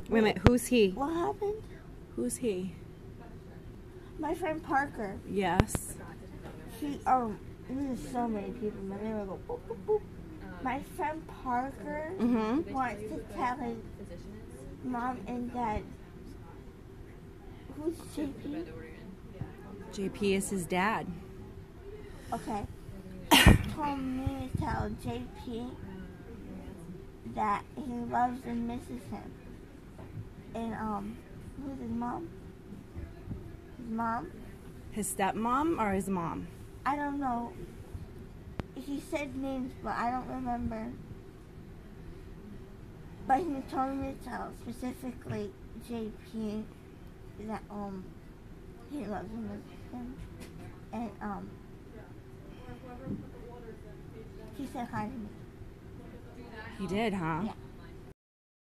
Wait a minute, who's he? What happened? Who's he? My friend Parker. Yes. He, there's so many people. My name will go boop, boop, boop. My friend Parker wants to tell his mom and dad. Who's JP? JP is his dad. Okay. Told me to tell JP that he loves and misses him. And, who's his mom? His mom? His stepmom or his mom? I don't know. He said names, but I don't remember. But he told me to tell specifically JP that, he loves and misses him. And, he said hi to me. He did, huh? Yeah.